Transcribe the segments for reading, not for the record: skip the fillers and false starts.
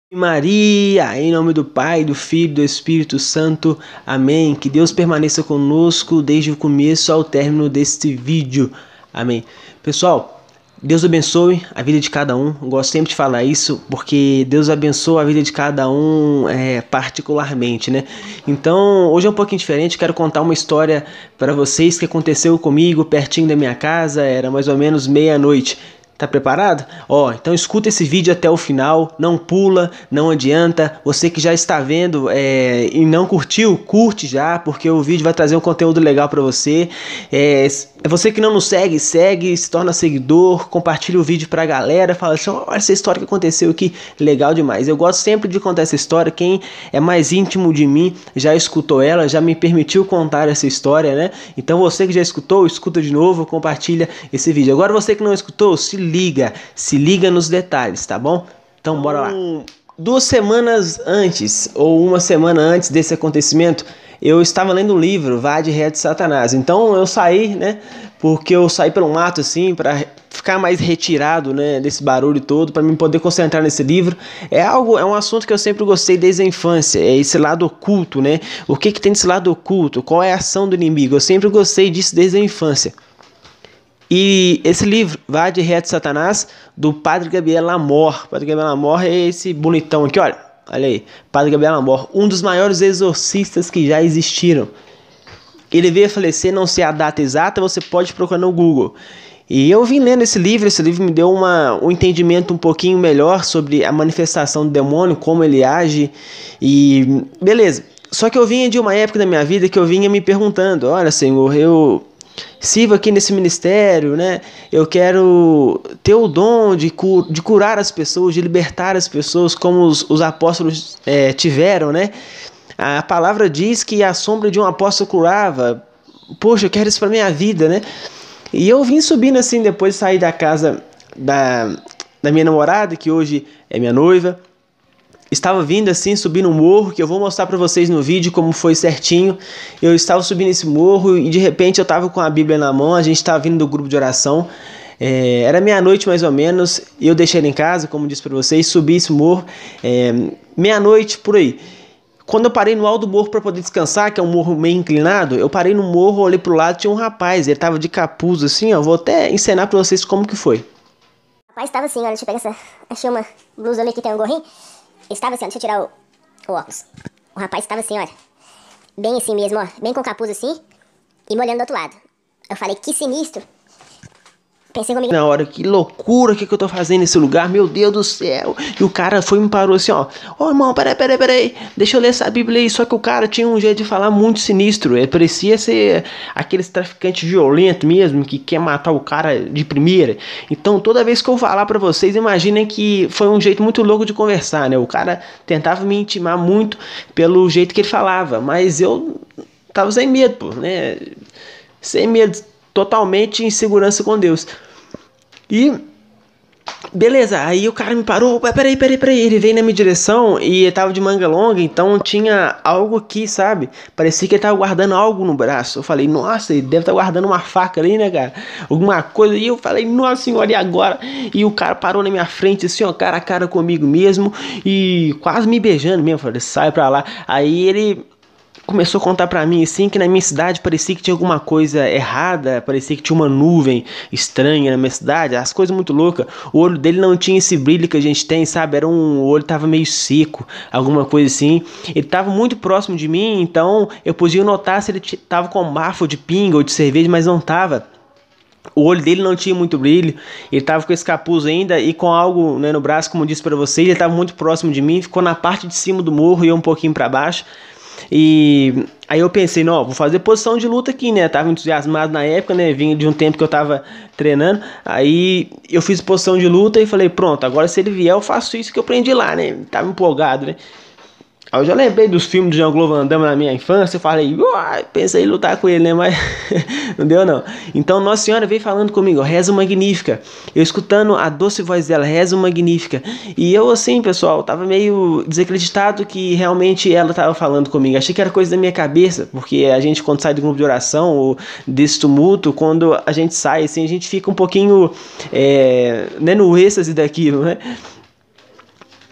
Maria, em nome do Pai, do Filho e do Espírito Santo, amém. Que Deus permaneça conosco desde o começo ao término deste vídeo, amém. Pessoal, Deus abençoe a vida de cada um. Eu gosto sempre de falar isso porque Deus abençoa a vida de cada um particularmente, né? Então, hoje é um pouquinho diferente. Quero contar uma história para vocês que aconteceu comigo pertinho da minha casa. Era mais ou menos meia-noite. Tá preparado? Então escuta esse vídeo até o final, não pula, não adianta. Você que já está vendo e não curtiu, curte já, porque o vídeo vai trazer um conteúdo legal para você. Você que não nos segue, segue, se torna seguidor, compartilha o vídeo pra galera, fala assim, olha essa história que aconteceu aqui, legal demais. Eu gosto sempre de contar essa história, quem é mais íntimo de mim já escutou ela, já me permitiu contar essa história, né? Então você que já escutou, escuta de novo, compartilha esse vídeo. Agora você que não escutou, se liga nos detalhes, tá bom? Então bora lá. 2 semanas antes, ou 1 semana antes desse acontecimento, eu estava lendo um livro, Vá de Ré de Satanás. Então eu saí, né? Porque eu saí pelo mato assim, para ficar mais retirado, né, desse barulho todo, para mim poder concentrar nesse livro. É um assunto que eu sempre gostei desde a infância, é esse lado oculto, né? O que tem desse lado oculto? Qual é a ação do inimigo? Eu sempre gostei disso desde a infância. E esse livro, Vá de Ré de Satanás, do Padre Gabriel Amor. Padre Gabriel Amor é esse bonitão aqui, olha aí. Padre Gabriel Amor, um dos maiores exorcistas que já existiram. Ele veio a falecer, não sei a data exata, você pode procurar no Google. E eu vim lendo esse livro me deu um entendimento um pouquinho melhor sobre a manifestação do demônio, como ele age, e beleza. Só que eu vinha de uma época da minha vida que eu vinha me perguntando, olha Senhor, eu sirvo aqui nesse ministério, né? Eu quero ter o dom de curar as pessoas, de libertar as pessoas, como os apóstolos tiveram, né? A palavra diz que a sombra de um apóstolo curava. Poxa, eu quero isso para minha vida, né? E eu vim subindo assim, depois de sair da casa da minha namorada, que hoje é minha noiva. Estava vindo assim, subindo um morro, que eu vou mostrar para vocês no vídeo como foi certinho. Eu estava subindo esse morro e de repente eu estava com a Bíblia na mão, a gente estava vindo do grupo de oração. Era meia-noite mais ou menos, e eu deixei ele em casa, como disse para vocês, subi esse morro, meia-noite por aí. Quando eu parei no alto do morro para poder descansar, que é um morro meio inclinado, eu parei no morro, olhei pro lado, tinha um rapaz, ele estava de capuz assim, ó, vou até encenar para vocês como que foi. O rapaz estava assim, olha, deixa eu pegar achei uma blusa ali que tem um gorrinho. Ele estava assim, ó, deixa eu tirar o óculos. O rapaz estava assim, olha, bem assim mesmo, ó, bem com o capuz assim, e me olhando do outro lado. Eu falei, que sinistro. Pensei comigo na hora, que loucura, o que eu tô fazendo nesse lugar, meu Deus do céu. E o cara foi e me parou assim, ó, irmão, peraí, deixa eu ler essa Bíblia aí. Só que o cara tinha um jeito de falar muito sinistro, ele parecia ser aqueles traficantes violentos mesmo, que quer matar o cara de primeira. Então toda vez que eu falar pra vocês, imaginem que foi um jeito muito louco de conversar, né? O cara tentava me intimar muito pelo jeito que ele falava, mas eu tava sem medo, pô, né? Sem medo, totalmente em segurança com Deus. E beleza, aí o cara me parou, peraí, ele veio na minha direção e ele tava de manga longa, então tinha algo aqui, sabe? Parecia que ele tava guardando algo no braço. Eu falei, nossa, ele deve estar guardando uma faca ali, né, cara? Alguma coisa. E eu falei, nossa senhora, e agora? E o cara parou na minha frente, assim, ó, cara a cara comigo mesmo, e quase me beijando mesmo. Eu falei, sai pra lá. Aí ele começou a contar pra mim assim que na minha cidade parecia que tinha alguma coisa errada, parecia que tinha uma nuvem estranha na minha cidade, as coisas muito loucas. O olho dele não tinha esse brilho que a gente tem, sabe? O olho tava meio seco, alguma coisa assim. Ele tava muito próximo de mim, então eu podia notar se ele tava com um bafo de pinga ou de cerveja, mas não tava. O olho dele não tinha muito brilho, ele tava com esse capuz ainda e com algo, né, no braço, como eu disse pra vocês. Ele tava muito próximo de mim, ficou na parte de cima do morro e eu um pouquinho pra baixo. E aí eu pensei, não, vou fazer posição de luta aqui, né? Tava entusiasmado na época, né? Vinha de um tempo que eu tava treinando. Aí eu fiz posição de luta e falei, pronto, agora se ele vier eu faço isso que eu aprendi lá, né? Tava empolgado, né? Aí eu já lembrei dos filmes de Jean-Claude Van Damme na minha infância. Eu falei, pensei em lutar com ele, né? Mas não deu não. Então Nossa Senhora veio falando comigo, reza magnífica. Eu escutando a doce voz dela, reza magnífica. E eu assim, pessoal, tava meio desacreditado que realmente ela tava falando comigo. Achei que era coisa da minha cabeça, porque a gente quando sai do grupo de oração ou desse tumulto, quando a gente sai assim, a gente fica um pouquinho né, no êxtase daquilo, né?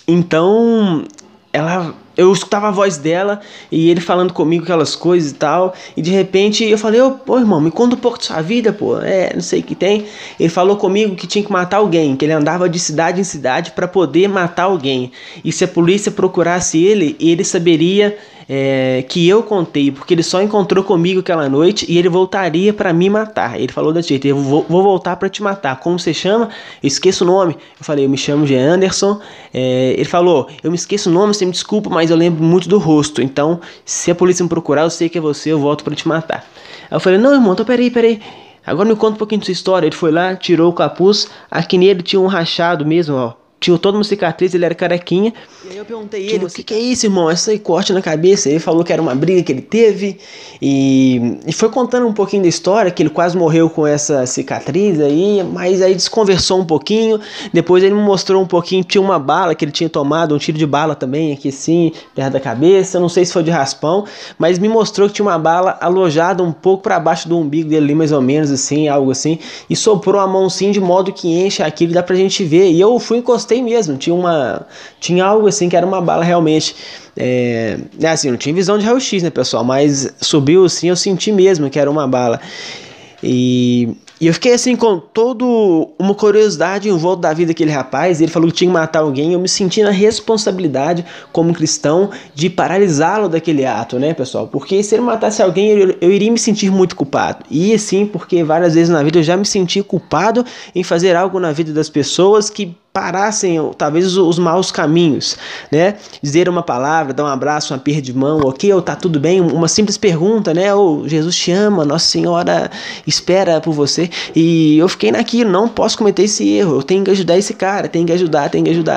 Então, eu escutava a voz dela e ele falando comigo aquelas coisas e tal. E de repente eu falei, pô, irmão, me conta um pouco da sua vida, pô. Não sei o que tem. Ele falou comigo que tinha que matar alguém, que ele andava de cidade em cidade para poder matar alguém. E se a polícia procurasse ele saberia que eu contei, porque ele só encontrou comigo aquela noite e ele voltaria para me matar. Ele falou desse jeito, eu vou voltar para te matar. Como você chama? Eu esqueço o nome. Eu falei, eu me chamo Jean Anderson. Ele falou, eu me esqueço o nome, você me desculpa, mas eu lembro muito do rosto. Então, se a polícia me procurar, eu sei que é você, eu volto para te matar. Aí eu falei, não, irmão, então peraí. Agora me conta um pouquinho da sua história. Ele foi lá, tirou o capuz. Aqui nele tinha um rachado mesmo, ó. Tinha toda uma cicatriz, ele era carequinha. E aí eu perguntei ele, o que é isso, irmão? Essa aí, corte na cabeça. Ele falou que era uma briga que ele teve. E foi contando um pouquinho da história, que ele quase morreu com essa cicatriz aí. Mas aí desconversou um pouquinho. Depois ele me mostrou um pouquinho, tinha uma bala que ele tinha tomado, um tiro de bala também, aqui assim, perto da cabeça. Não sei se foi de raspão, mas me mostrou que tinha uma bala alojada um pouco para baixo do umbigo dele ali, mais ou menos assim, algo assim. E soprou a mão assim, de modo que enche aquilo, dá pra gente ver. E eu fui encostei mesmo, tinha algo assim que era uma bala realmente, assim, não tinha visão de raio-x, né, pessoal, mas subiu assim, eu senti mesmo que era uma bala, e eu fiquei assim com toda uma curiosidade em volta da vida daquele rapaz. Ele falou que tinha que matar alguém. Eu me senti na responsabilidade como cristão de paralisá-lo daquele ato, né, pessoal? Porque se ele matasse alguém, eu iria me sentir muito culpado. E sim, porque várias vezes na vida eu já me senti culpado em fazer algo na vida das pessoas que parassem talvez os maus caminhos, né? Dizer uma palavra, dar um abraço, uma aperto de mão, ok, ou tá tudo bem, uma simples pergunta, né? Ou Jesus te ama, Nossa Senhora espera por você. E eu fiquei naquilo, não posso cometer esse erro, eu tenho que ajudar esse cara, tenho que ajudar.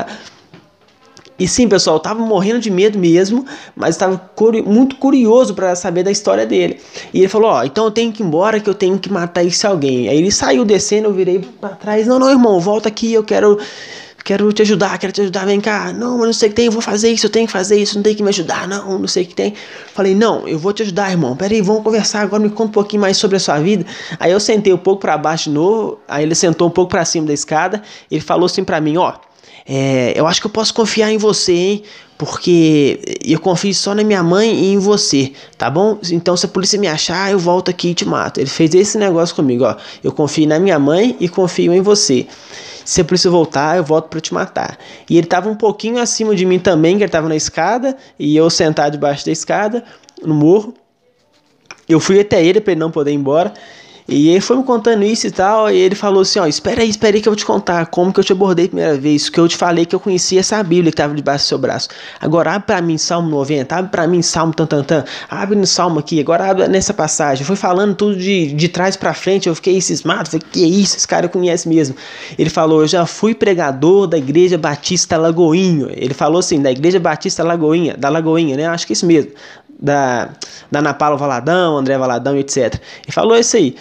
E sim, pessoal, eu tava morrendo de medo mesmo, mas estava muito curioso para saber da história dele. E ele falou, então eu tenho que ir embora, que eu tenho que matar esse alguém. Aí ele saiu descendo, eu virei para trás, não, irmão, volta aqui, eu quero te ajudar, vem cá. Não, mas não sei o que tem, eu vou fazer isso, eu tenho que fazer isso, não tem que me ajudar, não sei o que tem. Falei, não, eu vou te ajudar, irmão, peraí, vamos conversar agora, me conta um pouquinho mais sobre a sua vida. Aí eu sentei um pouco para baixo de novo, aí ele sentou um pouco para cima da escada, ele falou assim para mim, eu acho que eu posso confiar em você, hein? Porque eu confio só na minha mãe e em você, tá bom? Então se a polícia me achar, eu volto aqui e te mato. Ele fez esse negócio comigo, eu confio na minha mãe e confio em você. Se a polícia voltar, eu volto pra te matar. E ele tava um pouquinho acima de mim também, que ele tava na escada, e eu sentado debaixo da escada, no morro. Eu fui até ele pra ele não poder ir embora. E ele foi me contando isso e tal, e ele falou assim, espera aí que eu vou te contar como que eu te abordei a primeira vez, que eu te falei que eu conhecia essa Bíblia que estava debaixo do seu braço. Agora abre pra mim Salmo 90, abre pra mim Salmo abre no Salmo aqui, agora abre nessa passagem. Foi falando tudo de trás pra frente, eu fiquei cismado, falei, que isso, esse cara conhece mesmo. Ele falou, eu já fui pregador da Igreja Batista Lagoinha. Ele falou assim, da Igreja Batista Lagoinha, da Lagoinha, né, acho que é isso mesmo. Da Ana Paula Valadão, André Valadão, etc. Ele falou isso aí.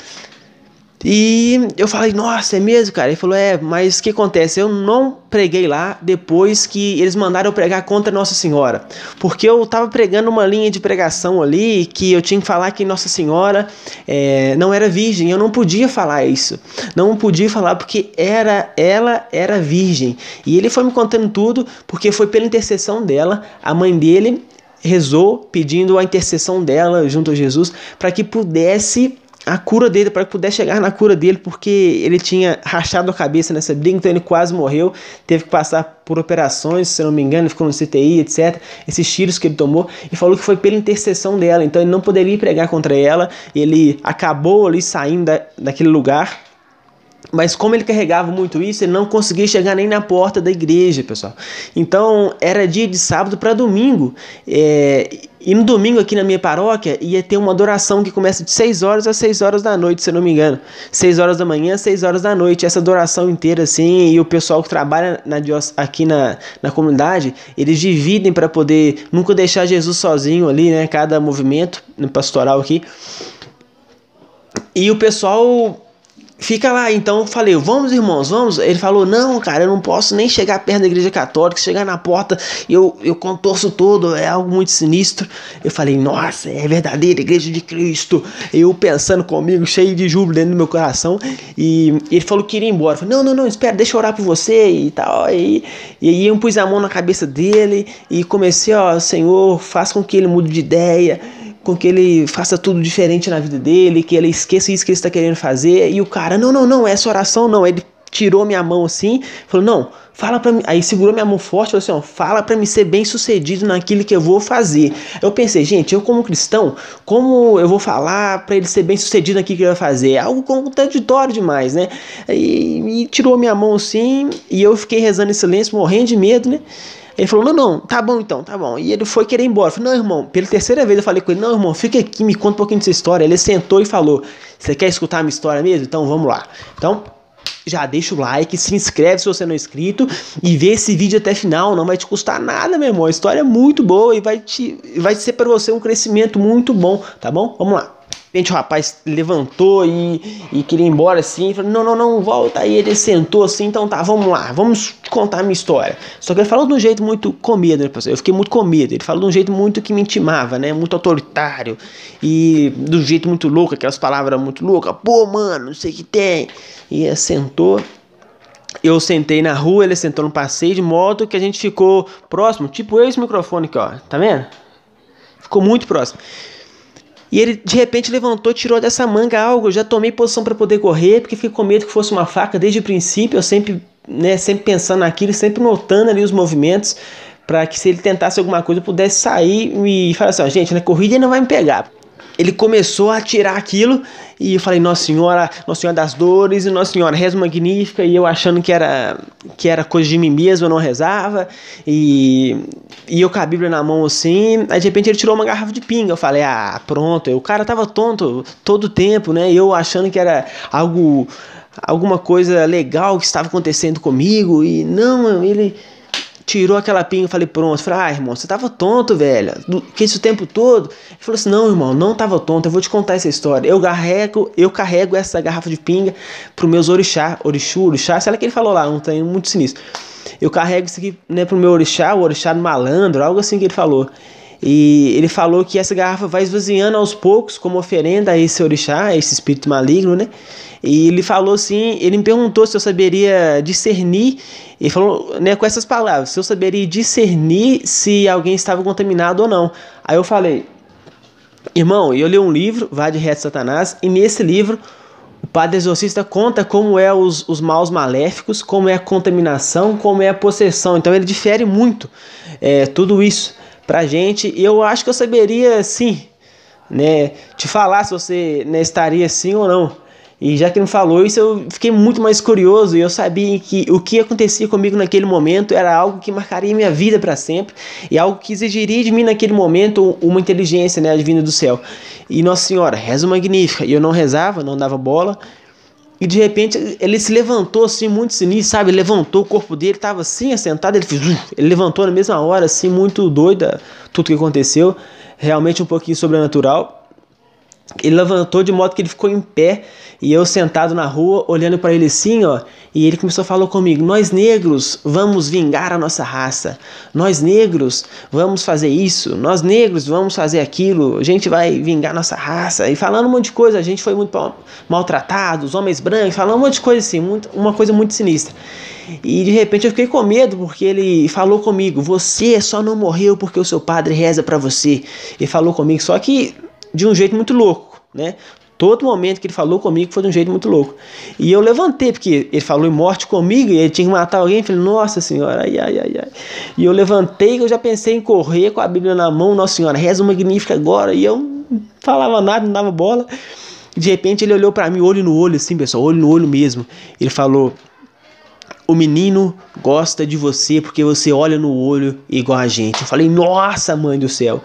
E eu falei, nossa, é mesmo, cara? Ele falou, mas o que acontece? Eu não preguei lá depois que eles mandaram eu pregar contra Nossa Senhora. Porque eu tava pregando uma linha de pregação ali que eu tinha que falar que Nossa Senhora não era virgem. Eu não podia falar isso. Não podia falar porque ela era virgem. E ele foi me contando tudo porque foi pela intercessão dela, a mãe dele rezou pedindo a intercessão dela junto a Jesus para que pudesse a cura dele, para que pudesse chegar na cura dele, porque ele tinha rachado a cabeça nessa briga, então ele quase morreu, teve que passar por operações, se não me engano, ele ficou no CTI, etc. Esses tiros que ele tomou, e falou que foi pela intercessão dela, então ele não poderia pregar contra ela, ele acabou ali saindo daquele lugar. Mas como ele carregava muito isso, ele não conseguia chegar nem na porta da igreja, pessoal. Então, era dia de sábado para domingo. E no domingo aqui na minha paróquia, ia ter uma adoração que começa de 6 horas às 6 horas da noite, se eu não me engano. 6 horas da manhã, 6 horas da noite. Essa adoração inteira, assim, e o pessoal que trabalha aqui na comunidade, eles dividem para poder nunca deixar Jesus sozinho ali, né? Cada movimento no pastoral aqui. E o pessoal fica lá. Então eu falei, vamos irmãos, vamos. Ele falou, não cara, eu não posso nem chegar perto da igreja católica. Chegar na porta eu contorço todo, é algo muito sinistro. Eu falei, nossa, é a verdadeira igreja de Cristo. Eu pensando comigo, cheio de júbilo dentro do meu coração. E ele falou que iria embora. Eu falei, não, espera, deixa eu orar por você e tal. E aí eu pus a mão na cabeça dele e comecei, ó, Senhor, faça com que ele mude de ideia, com que ele faça tudo diferente na vida dele, que ele esqueça isso que ele está querendo fazer. E o cara, não, essa oração não. Ele tirou minha mão assim, falou, não, fala pra mim. Aí segurou minha mão forte, falou assim, ó, fala pra mim ser bem sucedido naquilo que eu vou fazer. Eu pensei, gente, eu como cristão, como eu vou falar pra ele ser bem sucedido naquilo que ele vai fazer? É algo contraditório demais, né? E tirou minha mão assim, e eu fiquei rezando em silêncio, morrendo de medo, né? Ele falou, não, tá bom então, tá bom. E ele foi querer ir embora. Eu falei, não, irmão, pela terceira vez eu falei com ele, não, irmão, fica aqui, me conta um pouquinho dessa história. Ele sentou e falou, você quer escutar a minha história mesmo? Então vamos lá. Então, já deixa o like, se inscreve se você não é inscrito e vê esse vídeo até final, não vai te custar nada, meu irmão. A história é muito boa e vai ser para você um crescimento muito bom, tá bom? Vamos lá. O rapaz levantou e queria ir embora assim, falou, não, volta. Aí ele sentou assim, então tá, vamos lá, vamos contar a minha história. Só que ele falou de um jeito muito com medo, né, pessoal? Eu fiquei muito com medo. Ele falou de um jeito muito que me intimava, né, muito autoritário e de um jeito muito louco, aquelas palavras muito loucas, pô, mano, não sei o que tem. E ele sentou. Eu sentei na rua, ele sentou no passeio de moto, que a gente ficou próximo, tipo eu e esse microfone aqui, ó, tá vendo? Ficou muito próximo. E ele de repente levantou, tirou dessa manga algo. Eu já tomei posição para poder correr, porque fiquei com medo que fosse uma faca desde o princípio. Eu sempre pensando naquilo, sempre notando ali os movimentos, para que se ele tentasse alguma coisa eu pudesse sair e falar assim, ó, gente, na corrida ele não vai me pegar. Ele começou a tirar aquilo e eu falei, Nossa Senhora das Dores e Nossa Senhora, reza magnífica. E eu achando que era coisa de mim mesmo, eu não rezava. E eu com a Bíblia na mão assim. Aí de repente ele tirou uma garrafa de pinga. Eu falei, pronto. O cara tava tonto todo o tempo, né? E eu achando que era alguma coisa legal que estava acontecendo comigo. E não, ele tirou aquela pinga. Eu falei, pronto. Eu falei, irmão, você tava tonto, velho. Que isso o tempo todo? Ele falou assim, não, irmão, não tava tonto. Eu vou te contar essa história. Eu carrego essa garrafa de pinga pro meus orixá, sei lá que ele falou lá, um trem muito sinistro. Eu carrego isso aqui, né, pro meu orixá, o orixá do malandro, algo assim que ele falou. E ele falou que essa garrafa vai esvaziando aos poucos como oferenda a esse orixá, a esse espírito maligno, né? E ele falou assim, ele me perguntou se eu saberia discernir, ele falou, né, com essas palavras, se eu saberia discernir se alguém estava contaminado ou não. Aí eu falei, irmão, eu li um livro, Vá de Reto Satanás, e nesse livro o padre exorcista conta como é os maus maléficos, como é a contaminação, como é a possessão. Então ele difere muito tudo isso pra gente. E eu acho que eu saberia sim, né, te falar se você, né, estaria sim ou não. E já que não falou isso, eu fiquei muito mais curioso. E eu sabia que o que acontecia comigo naquele momento era algo que marcaria minha vida para sempre, e algo que exigiria de mim naquele momento uma inteligência, né, advinda do céu. E Nossa Senhora, reza magnífica. E eu não rezava, não dava bola. E de repente ele se levantou assim, muito sinistro, sabe? Ele levantou, o corpo dele estava assim, assentado. Ele levantou na mesma hora, assim, muito doida, tudo que aconteceu. Realmente um pouquinho sobrenatural. Ele levantou de modo que ele ficou em pé, e eu sentado na rua, olhando para ele assim, ó, e ele começou a falar comigo, nós negros vamos vingar a nossa raça, nós negros vamos fazer isso, nós negros vamos fazer aquilo, a gente vai vingar nossa raça, e falando um monte de coisa, a gente foi muito maltratado, os homens brancos, falando um monte de coisa assim, uma coisa muito sinistra. E de repente eu fiquei com medo, porque ele falou comigo, você só não morreu porque o seu padre reza para você. Ele falou comigo, só que de um jeito muito louco, né? Todo momento que ele falou comigo foi de um jeito muito louco. E eu levantei, porque ele falou em morte comigo, e ele tinha que matar alguém. Eu falei, Nossa Senhora, ai. E eu levantei, eu já pensei em correr com a Bíblia na mão, Nossa Senhora, reza magnífica agora. E eu não falava nada, não dava bola. De repente ele olhou para mim, olho no olho, assim, pessoal, olho no olho mesmo. Ele falou, o menino gosta de você porque você olha no olho igual a gente. Eu falei, nossa, mãe do céu.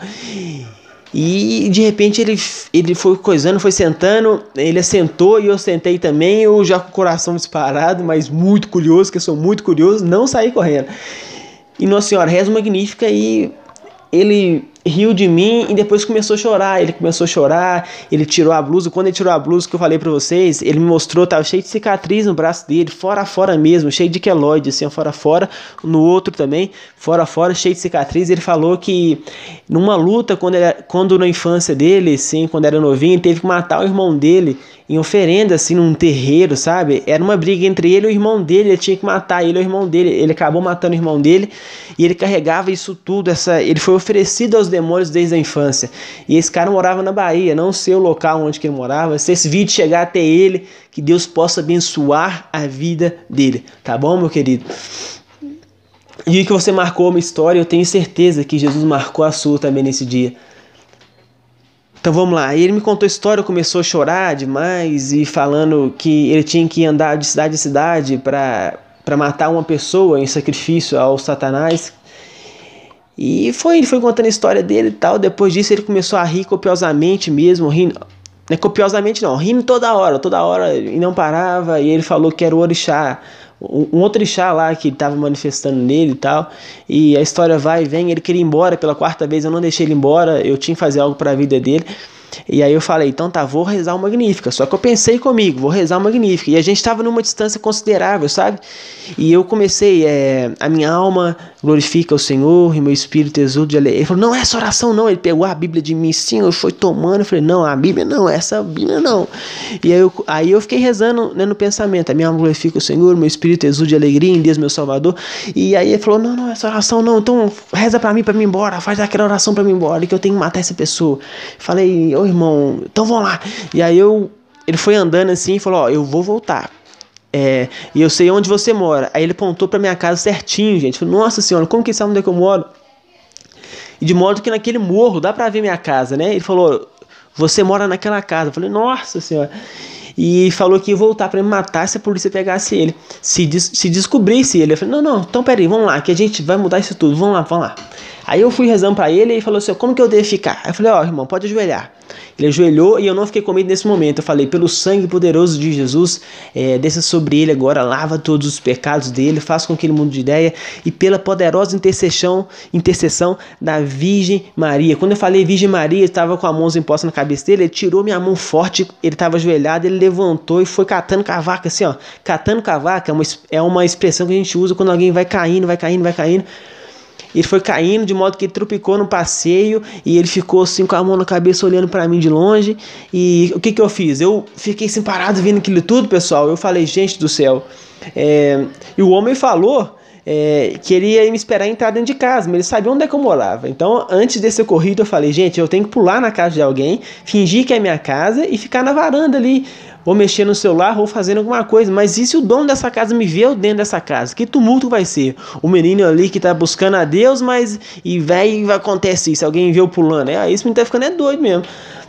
E de repente ele foi coisando, foi sentando, ele assentou e eu sentei também, eu já com o coração disparado, mas muito curioso, que eu sou muito curioso, não saí correndo. E Nossa Senhora, reza magnífica, e ele riu de mim e depois começou a chorar. Ele começou a chorar, ele tirou a blusa. Quando ele tirou a blusa que eu falei pra vocês, ele me mostrou, tava cheio de cicatriz no braço dele, fora a fora mesmo, cheio de queloide, assim, fora a fora. No outro também, fora a fora, cheio de cicatriz. Ele falou que numa luta, quando na infância dele, assim, quando era novinho, ele teve que matar o irmão dele em oferenda, assim, num terreiro, sabe? Era uma briga entre ele e o irmão dele, ele tinha que matar ele e o irmão dele. Ele acabou matando o irmão dele e ele carregava isso tudo, ele foi oferecido aos demônios desde a infância. E esse cara morava na Bahia, não sei o local onde que ele morava. Se esse vídeo chegar até ele, que Deus possa abençoar a vida dele, tá bom, meu querido? E que você marcou uma história, eu tenho certeza que Jesus marcou a sua também nesse dia. Então vamos lá, ele me contou a história, começou a chorar demais e falando que ele tinha que andar de cidade em cidade para matar uma pessoa em sacrifício ao Satanás. E ele foi contando a história dele e tal. Depois disso ele começou a rir copiosamente mesmo, rindo, não é copiosamente não, rindo toda hora e não parava. E ele falou que era o orixá, um outro orixá lá que estava manifestando nele e tal. E a história vai e vem, ele queria ir embora pela quarta vez, eu não deixei ele embora, eu tinha que fazer algo para a vida dele. E aí eu falei, então tá, vou rezar uma Magnífica. Só que eu pensei comigo, vou rezar uma Magnífica. E a gente estava numa distância considerável, sabe? E eu comecei, a minha alma glorifica o Senhor e meu espírito exulta de alegria. Ele falou, não, essa oração não. Ele pegou a Bíblia de mim, sim, eu fui tomando. Eu falei, não, a Bíblia não, essa Bíblia não. E aí eu fiquei rezando, né, no pensamento, a minha alma glorifica o Senhor, meu espírito exulta de alegria em Deus, meu Salvador. E aí ele falou, não, essa oração não, então reza pra mim ir embora, faz aquela oração pra mim ir embora, que eu tenho que matar essa pessoa. Falei, ô irmão, então vamos lá. E aí ele foi andando assim e falou, eu vou voltar. E eu sei onde você mora. Aí ele apontou pra minha casa certinho, gente. Falei, nossa senhora, como que ele sabe onde é que eu moro? E de modo que naquele morro dá pra ver minha casa, né? Ele falou, você mora naquela casa. Eu falei, nossa senhora. E falou que ia voltar pra me matar se a polícia pegasse ele, se descobrisse ele. Eu falei, não, então peraí, vamos lá, que a gente vai mudar isso tudo, vamos lá. Aí eu fui rezando pra ele e ele falou assim, como que eu devo ficar? Aí eu falei, irmão, pode ajoelhar. Ele ajoelhou e eu não fiquei com medo nesse momento. Eu falei, pelo sangue poderoso de Jesus, desça sobre ele agora, lava todos os pecados dele, faça com que ele mude de ideia, e pela poderosa intercessão da Virgem Maria. Quando eu falei Virgem Maria, estava com a mão imposta na cabeça dele, ele tirou minha mão forte, ele estava ajoelhado, ele levantou e foi catando cavaca, assim, ó. Catando cavaca é uma expressão que a gente usa quando alguém vai caindo. Ele foi caindo de modo que ele tropicou no passeio e ele ficou assim com a mão na cabeça olhando pra mim de longe. E o que eu fiz? Eu fiquei assim parado vendo aquilo tudo, pessoal. Eu falei, gente do céu. E o homem falou que ele ia me esperar entrar dentro de casa, mas ele sabia onde é que eu morava. Então, antes desse ocorrido, eu falei, gente, eu tenho que pular na casa de alguém, fingir que é minha casa e ficar na varanda ali. Vou mexer no celular, vou fazendo alguma coisa. Mas e se o dono dessa casa me vê dentro dessa casa? Que tumulto vai ser? O menino ali que tá buscando a Deus, mas acontece isso, alguém vê eu pulando. Esse menino tá ficando doido mesmo.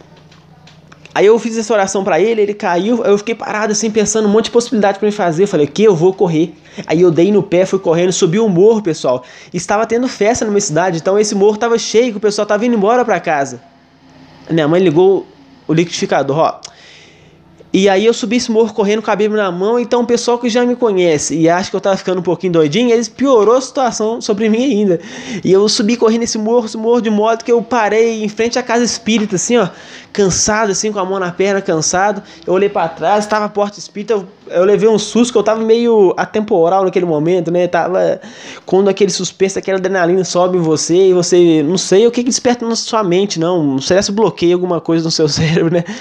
Aí eu fiz essa oração pra ele, ele caiu, eu fiquei parado assim, pensando um monte de possibilidade pra me fazer. Eu falei, eu vou correr. Aí eu dei no pé, fui correndo, subi o morro, pessoal. Estava tendo festa na minha cidade, então esse morro tava cheio, que o pessoal tava indo embora pra casa. Minha mãe ligou o liquidificador, ó. E aí eu subi esse morro correndo com a Bíblia na mão. Então o pessoal que já me conhece e acha que eu tava ficando um pouquinho doidinho, eles piorou a situação sobre mim ainda. E eu subi correndo esse morro de modo que eu parei em frente à casa espírita, assim, ó, cansado, assim, com a mão na perna, cansado. Eu olhei pra trás, tava a porta espírita, eu levei um susto, que eu tava meio atemporal naquele momento, né? Tava quando aquele suspense, aquela adrenalina sobe em você e você, não sei o que desperta na sua mente, não sei se bloqueia alguma coisa no seu cérebro, né?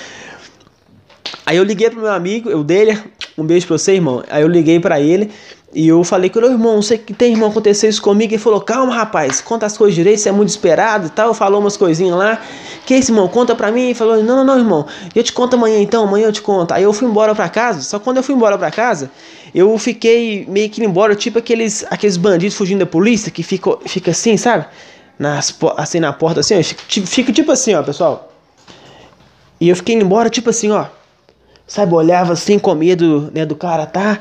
Aí eu liguei pro meu amigo, um beijo pra você, irmão. Aí eu liguei pra ele e eu falei com ele, irmão, não sei o que tem, irmão, aconteceu isso comigo. Ele falou, calma, rapaz, conta as coisas direito, você é muito esperado e tal. Falou umas coisinhas lá. Que isso, irmão, conta pra mim. Ele falou, não, irmão, eu te conto amanhã então, amanhã eu te conto. Aí eu fui embora pra casa, só que quando eu fui embora pra casa, eu fiquei meio que indo embora, tipo aqueles bandidos fugindo da polícia, que fica assim, sabe? Assim na porta, assim, ó, fica tipo assim, ó, pessoal. E eu fiquei indo embora, tipo assim, ó. Sabe, olhava assim com medo, né, do cara, tá?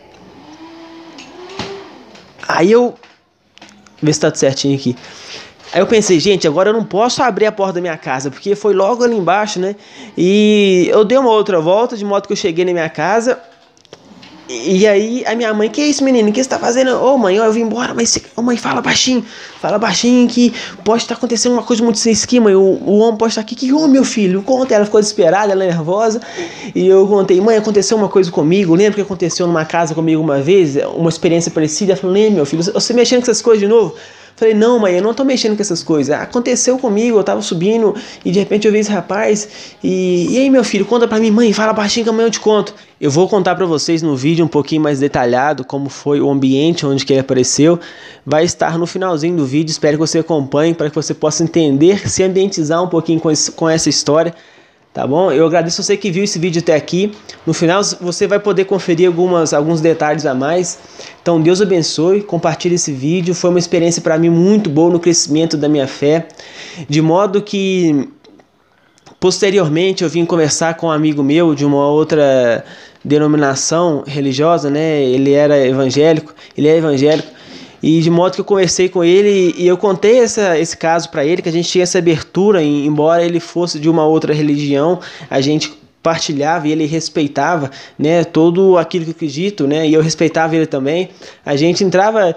Aí eu... Vê se tá tudo certinho aqui. Aí eu pensei, gente, agora eu não posso abrir a porta da minha casa, porque foi logo ali embaixo, né? E eu dei uma outra volta, de modo que eu cheguei na minha casa. E aí a minha mãe, que é isso, menino? O que você tá fazendo? Ô mãe, ó, eu vim embora, mas ô mãe, fala baixinho que pode estar acontecendo uma coisa muito sem esquema. O homem pode estar aqui, que ô meu filho, conta. Ela ficou desesperada, ela é nervosa. E eu contei, mãe, aconteceu uma coisa comigo. Lembra que aconteceu numa casa comigo uma vez? Uma experiência parecida. Ela falou, lembra, meu filho, você mexendo com essas coisas de novo? Falei, não, mãe, eu não tô mexendo com essas coisas. Aconteceu comigo, eu tava subindo e de repente eu vi esse rapaz. E aí, meu filho, conta pra mim, mãe, fala baixinho que amanhã eu te conto. Eu vou contar pra vocês no vídeo um pouquinho mais detalhado como foi o ambiente onde que ele apareceu. Vai estar no finalzinho do vídeo, espero que você acompanhe para que você possa entender, se ambientizar um pouquinho com essa história. Tá bom? Eu agradeço você que viu esse vídeo até aqui. No final você vai poder conferir alguns detalhes a mais. Então Deus abençoe, compartilhe esse vídeo. Foi uma experiência para mim muito boa no crescimento da minha fé. De modo que posteriormente eu vim conversar com um amigo meu de uma outra denominação religiosa, né? Ele é evangélico. E de modo que eu conversei com ele e eu contei esse caso para ele, que a gente tinha essa abertura, embora ele fosse de uma outra religião, a gente partilhava e ele respeitava, né, todo aquilo que eu acredito, né, e eu respeitava ele também. A gente entrava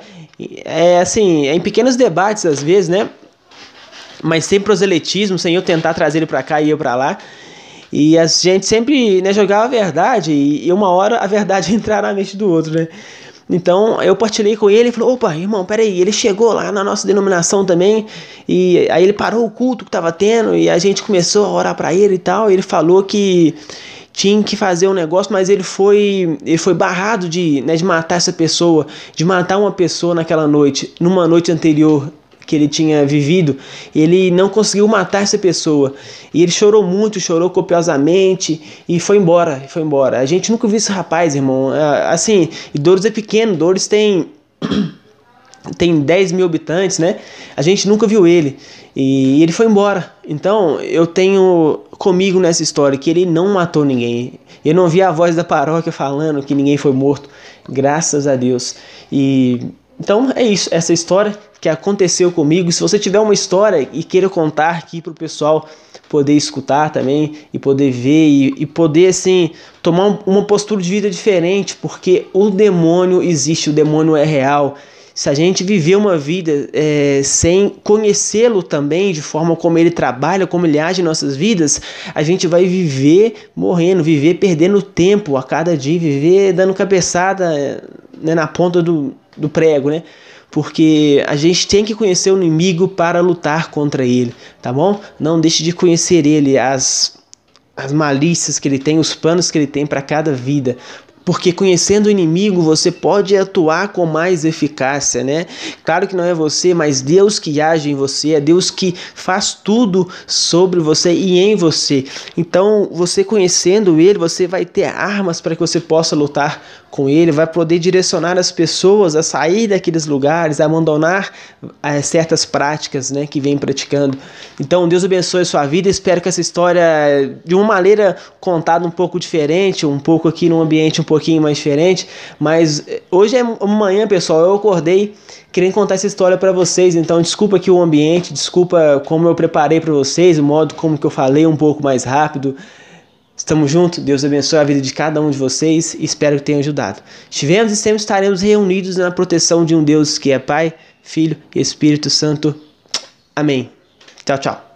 em pequenos debates às vezes, né, mas sem proselitismo, sem eu tentar trazer ele para cá e eu para lá. E a gente sempre, né, jogava a verdade e uma hora a verdade entrar na mente do outro, né. Então eu partilhei com ele e falou, opa, irmão, peraí, ele chegou lá na nossa denominação também, e aí ele parou o culto que estava tendo, e a gente começou a orar para ele e tal, e ele falou que tinha que fazer um negócio, mas ele foi barrado de matar essa pessoa, de matar uma pessoa naquela noite, numa noite anterior que ele tinha vivido. Ele não conseguiu matar essa pessoa e ele chorou muito, chorou copiosamente e foi embora. A gente nunca viu esse rapaz, irmão. Assim, e Douros é pequeno, Douros tem 10 mil habitantes, né? A gente nunca viu ele e ele foi embora. Então eu tenho comigo nessa história que ele não matou ninguém. Eu não vi a voz da paróquia falando que ninguém foi morto, graças a Deus. Então é isso, essa história que aconteceu comigo. Se você tiver uma história e queira contar aqui para o pessoal poder escutar também e poder ver e poder assim tomar uma postura de vida diferente, porque o demônio existe, o demônio é real. Se a gente viver uma vida sem conhecê-lo também, de forma como ele trabalha, como ele age em nossas vidas, a gente vai viver morrendo, viver perdendo tempo a cada dia, viver dando cabeçada, né, na ponta do prego, né? Porque a gente tem que conhecer o inimigo para lutar contra ele, tá bom? Não deixe de conhecer ele, as malícias que ele tem, os planos que ele tem para cada vida. Porque conhecendo o inimigo você pode atuar com mais eficácia, né? Claro que não é você, mas Deus que age em você, é Deus que faz tudo sobre você e em você. Então, você conhecendo ele, você vai ter armas para que você possa lutar com ele, vai poder direcionar as pessoas a sair daqueles lugares, a abandonar certas práticas, né, que vem praticando. Então, Deus abençoe a sua vida. Espero que essa história, de uma maneira contada um pouco diferente, um pouco aqui num ambiente um pouquinho mais diferente, mas hoje é manhã, pessoal, eu acordei querendo contar essa história para vocês, então desculpa aqui o ambiente, desculpa como eu preparei para vocês, o modo como que eu falei um pouco mais rápido. Estamos juntos, Deus abençoe a vida de cada um de vocês e espero que tenha ajudado. Estivemos e sempre estaremos reunidos na proteção de um Deus que é Pai, Filho e Espírito Santo. Amém. Tchau, tchau.